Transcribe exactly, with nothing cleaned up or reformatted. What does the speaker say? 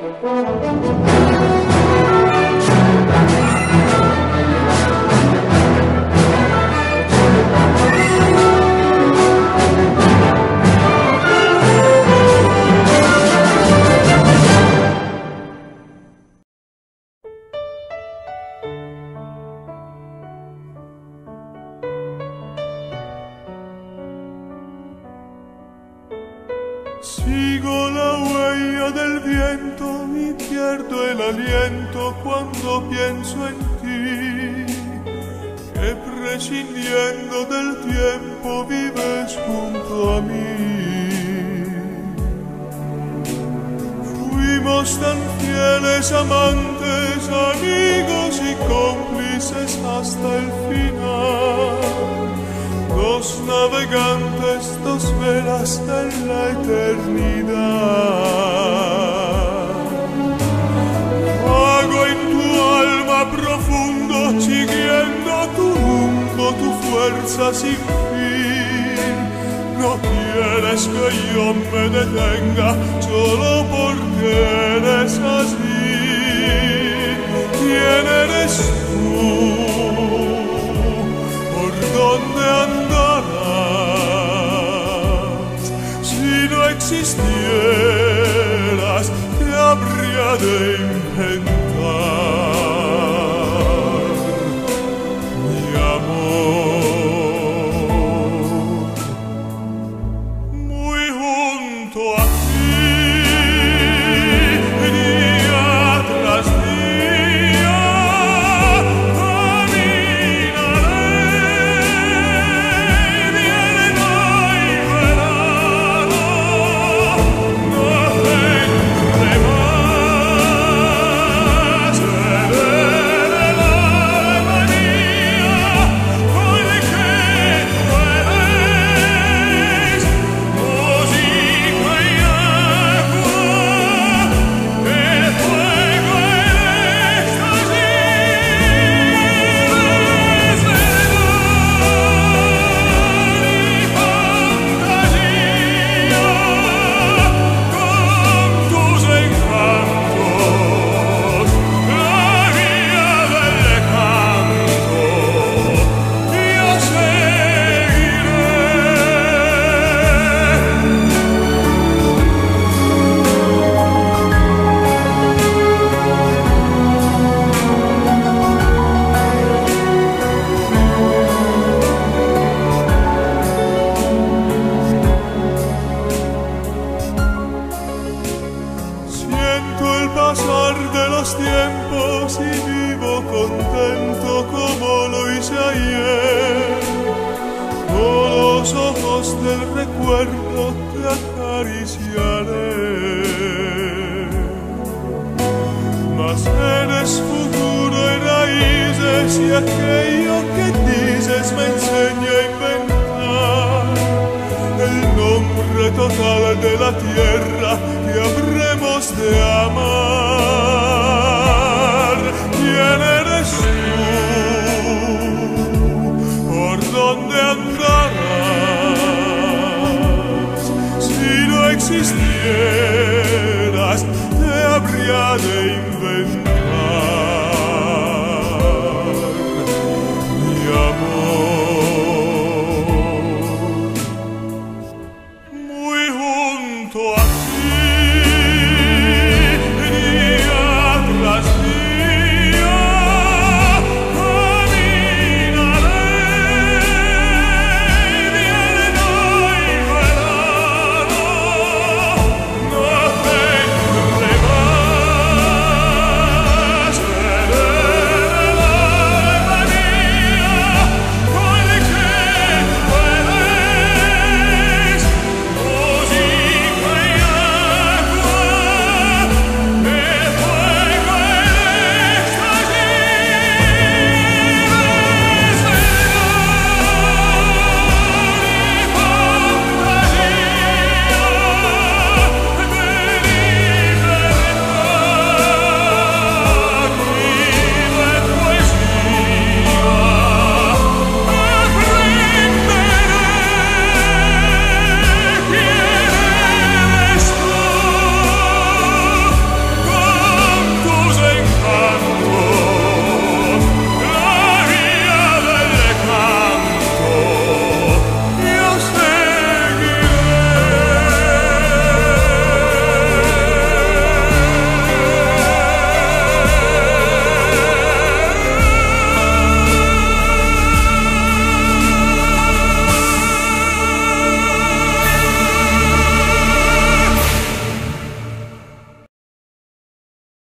Sigo la huella del viento y pierdo el aliento cuando pienso en ti, que prescindiendo del tiempo vives junto a mí. Fuimos tan fieles amantes, amigos y cómplices hasta el final, dos navegantes, dos velas en la eternidad. Vago en tu alma profundo, siguiendo tu rumbo, tu fuerza sin fin. No quieres que yo me detenga, solo porque eres así. ¿Quién eres tú? ¿Dónde andarás? Si no existieras, te habría de inventar. Mi amor, muy junto a ti, día tras día. Pasar de los tiempos y vivo contento como lo hice ayer. Con los ojos del recuerdo te acariciaré. Mas eres futuro y raíces y aquello que dices me enseña a inventar el nombre total de la tierra que habremos de amar. ¿Quién eres tú? ¿Por dónde andarás? Si no existieras, te habría de inventar. Mi amor, muy junto a ti, día tras día.